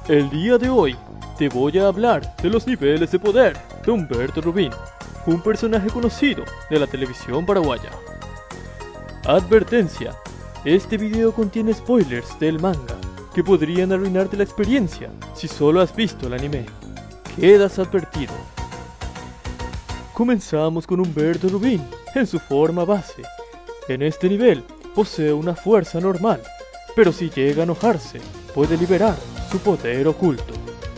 El día de hoy te voy a hablar de los niveles de poder de Humberto Rubín, un personaje conocido de la televisión paraguaya. Advertencia: este video contiene spoilers del manga que podrían arruinarte la experiencia si solo has visto el anime. Quedas advertido. Comenzamos con Humberto Rubín en su forma base. En este nivel posee una fuerza normal, pero si llega a enojarse, puede liberar su poder oculto.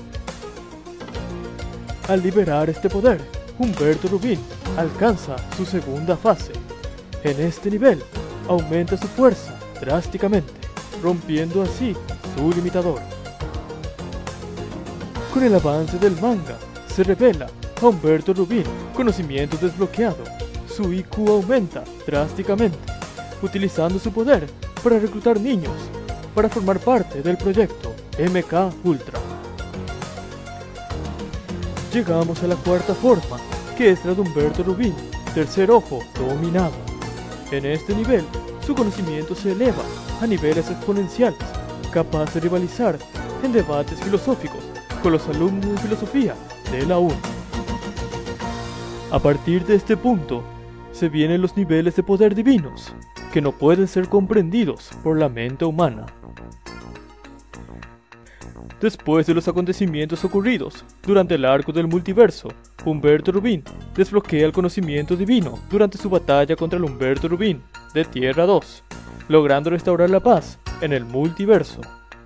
Al liberar este poder, Humberto Rubín alcanza su segunda fase. En este nivel, aumenta su fuerza drásticamente, rompiendo así su limitador. Con el avance del manga, se revela a Humberto Rubín conocimiento desbloqueado. Su IQ aumenta drásticamente, utilizando su poder para reclutar niños para formar parte del proyecto MK Ultra. Llegamos a la cuarta forma, que es la de Humberto Rubín, tercer ojo dominado. En este nivel, su conocimiento se eleva a niveles exponenciales, capaz de rivalizar en debates filosóficos con los alumnos de filosofía de la UNI. A partir de este punto, se vienen los niveles de poder divinos, que no pueden ser comprendidos por la mente humana. Después de los acontecimientos ocurridos durante el arco del multiverso, Humberto Rubín desbloquea el conocimiento divino durante su batalla contra el Humberto Rubín de Tierra 2, logrando restaurar la paz en el multiverso.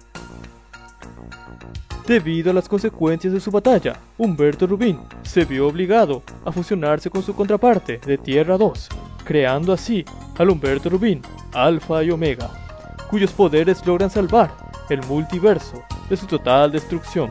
Debido a las consecuencias de su batalla, Humberto Rubín se vio obligado a fusionarse con su contraparte de Tierra 2, creando así al Humberto Rubín Alfa y Omega, cuyos poderes logran salvar el multiverso de su total destrucción.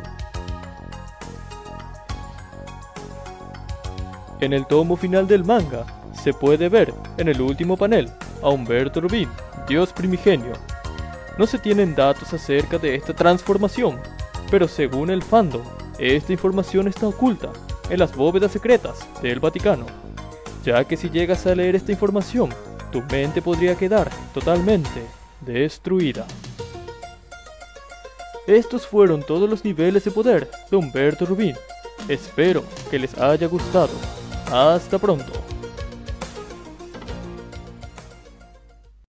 En el tomo final del manga, se puede ver en el último panel a Humberto Rubín, Dios primigenio. No se tienen datos acerca de esta transformación, pero según el fandom, esta información está oculta en las bóvedas secretas del Vaticano, ya que si llegas a leer esta información, tu mente podría quedar totalmente destruida. Estos fueron todos los niveles de poder de Humberto Rubín. Espero que les haya gustado. Hasta pronto.